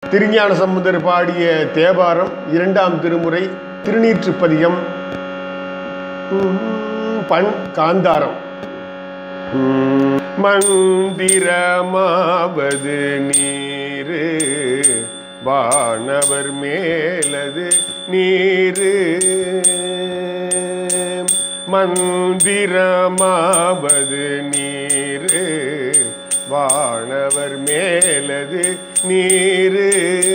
திருஞான சம்பந்தர் பாடிய தேவாரம் 2ஆம் திருமுறை திருநீற்றுப்பதிகம் பண் காந்தாரம். மந்திரமாவது நீரு வானவர் மேலது நீரு, மந்திரமாவது நீரு வானவர் மேலது நீரு.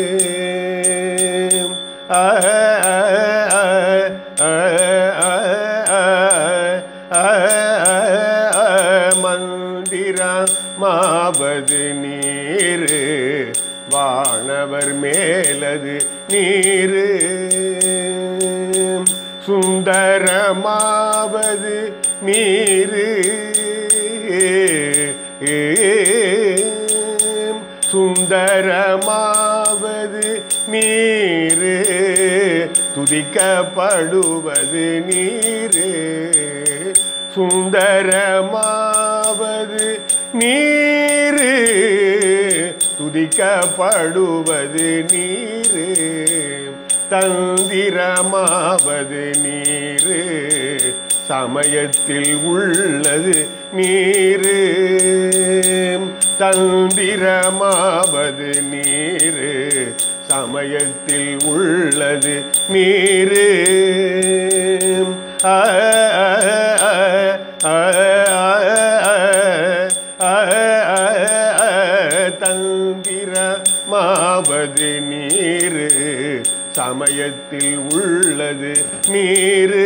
மந்திரமாவது நீரு வானவர் மேலது நீரு, சுந்தரமாவது நீரு சுந்தரமாவது நீரு, துதிக்கப்படுவது நீரு. சுந்தரமாவது நீரு, துதிக்கப்படுவது நீரு. தந்திரமாவது நீரு, சமயத்தில் உள்ளது நீரு. தந்திரமாவது நீரு, சமயத்தில் உள்ளது நீரு. தந்திரமாவது நீரு, சமயத்தில் உள்ளது நீரு.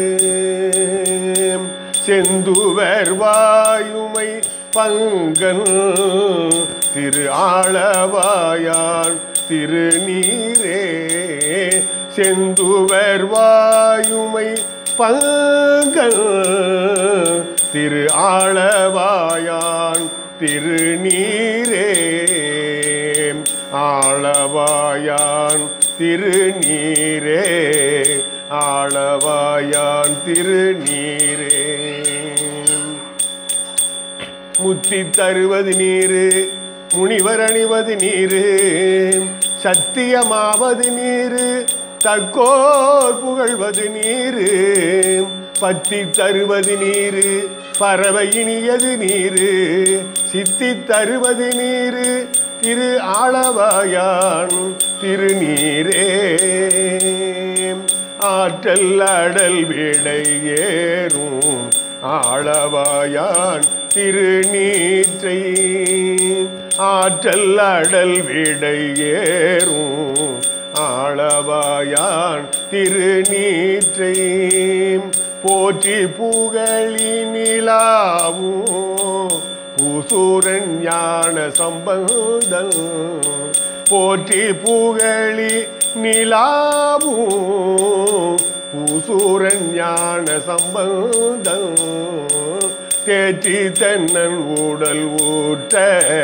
செந்துவர் வாயுமை பங்கன் திரு ஆளவாயான் திருநீரே, செந்துவர் வாயுமை பங்கன் திரு ஆளவாயான் திருநீரே. ஆளவாயான் திருநீரே, ஆளவாயான் திருநீரே. முத்தி தருவது நீரு, முனிவர் அணிவது நீரு, சத்தியமாவது நீரு, தக்கோர் புகழ்வது நீரு. பத்தி தருவது நீரு, பறவை இனியது நீரு, சித்தி தருவது நீரு, திரு ஆளவாயான் திருநீரே. ஆற்றல் அடல் விடை ஏறும் ஆளவாயான் திருநீற்றை, ஆற்றல் அடல் விடை ஏறும் ஆளவாயான் திருநீற்றை. போற்றி புகழி நிலாவும் பூசூரன் ஞான சம்பந்தன், போற்றி புகழி நிலாவும் பூசூரன் ஞான சம்பந்தன். தேற்றி தென்னன் உடல் ஊற்ற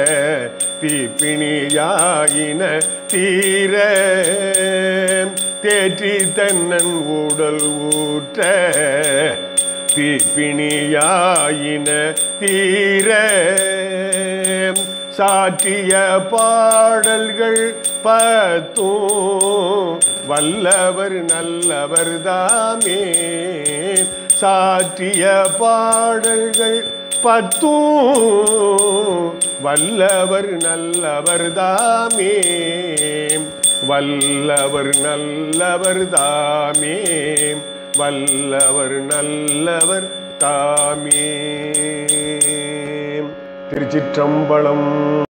தீப்பிணியாயின தீர, தேற்றி தென்னன் உடல் ஊற்ற தீப்பிணியாயின தீர. சாற்றிய பாடல்கள் பத்தும் வல்லவர் நல்லவர் தாமே, சாற்றிய பாடல்கள் பத்தும் வல்லவர் நல்லவர் தாமே, வல்லவர் நல்லவர் தாமே, வல்லவர் நல்லவர் தாமே. திருச்சிற்றம்பலம்.